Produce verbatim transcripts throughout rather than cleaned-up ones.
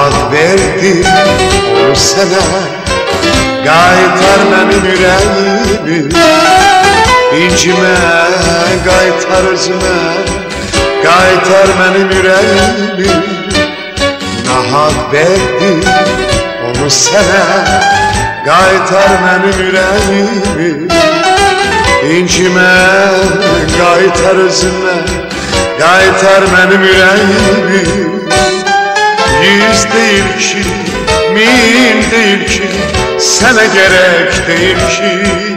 Nahaq verdim onu sənə, qaytar mənim ürəyimi. İncimə, qaytar özümə, qaytar mənim ürəyimi. Nahaq verdim onu sənə, qaytar mənim ürəyimi. İncimə, qaytar özümə, qaytar mənim ürəyimi. Yüz deyil ki, min deyil ki, sənə gərək deyil ki.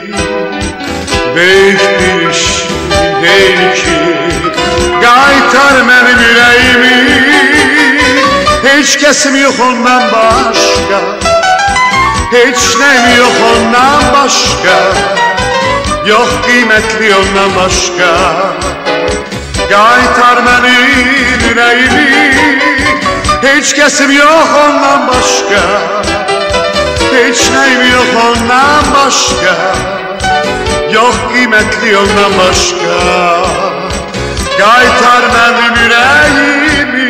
Böyük bir şey deyil ki, qaytar mənim ürəyimi. Heç kəsim yox ondan başqa, heç nəyim yox ondan başqa, yox qiymətli ondan başqa. Qaytar mənim ürəyimi. Heç kəsim yox ondan başqa, heç nəyim yox ondan başqa, yox qiymətli ondan başqa. Qaytar mənim ürəyimi.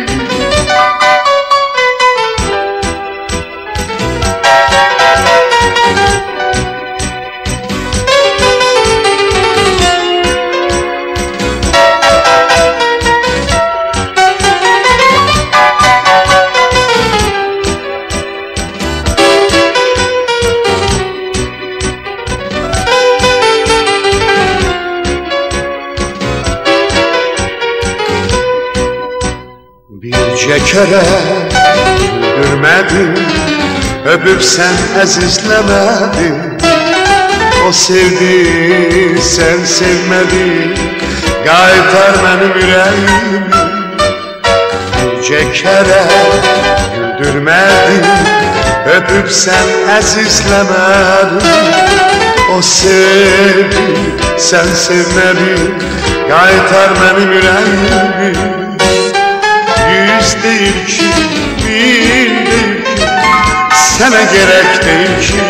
Bircə kərə güldürmədin, öpübsən əzizləmədin. O sevdi, sən sevmədin, qaytar mənim ürəyimi. Bircə kərə güldürmədin, öpübsən əzizləmədin. O sevdi, sən sevmədin, qaytar mənim ürəyimi. Yüz deyil ki, min deyil ki, sənə gərək deyil ki.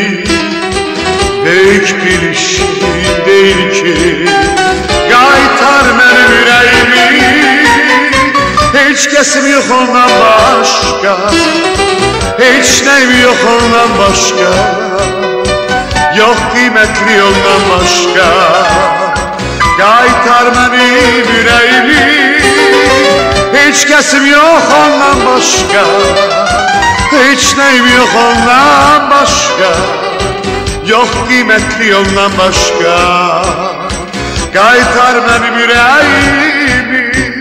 Böyük bir şey deyil ki, qaytar mənim ürəyimi. Heç kəsim yox ondan başqa, heç nəyim yox ondan başqa, yox qiymətli ondan başqa. Qaytar mənim ürəyimi. Heç kəsim yox ondan başqa, heç nəyim yox ondan başqa, yox qiymətli ondan başqa. Qaytar mənim ürəyimi.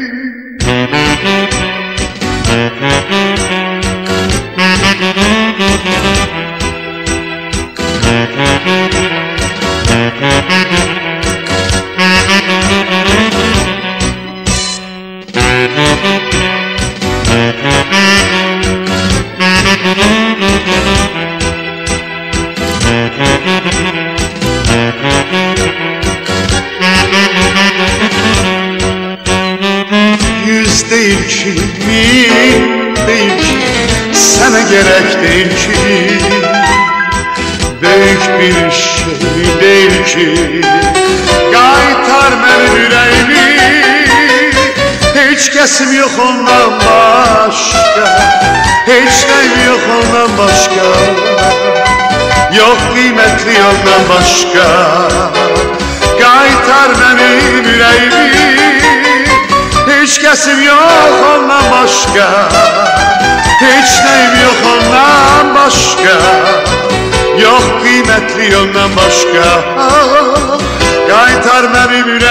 Yüz deyil ki, min deyil ki, sənə gərək deyil ki. Böyük bir şey deyil ki, qaytar mənim ürəyimi. Heç kəsim yox ondan başqa, heç nəyim yox ondan başqa, yox qiymətli ondan başqa. Qaytar mənim ürəyimi. Heç kəsim yox ondan başqa, heç nəyim yox ondan başqa, yox qiymətli ondan başqa. Qaytar mənim ürəyimi.